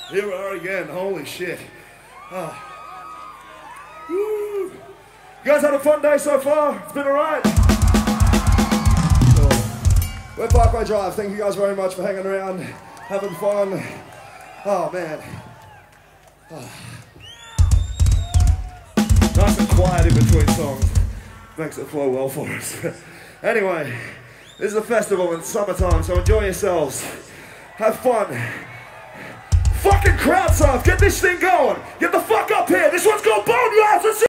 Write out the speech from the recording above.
Here we are again, holy shit. Oh. Woo. You guys had a fun day so far? It's been alright? Cool. We're Parkway Drive. Thank you guys very much for hanging around, having fun. Oh man. Oh. Nice and quiet in between songs. Makes it flow well for us. Anyway, this is a festival in summertime, so enjoy yourselves. Have fun. Fucking crowd surf, get this thing going. Get the fuck up here. This one's called Bone Rats.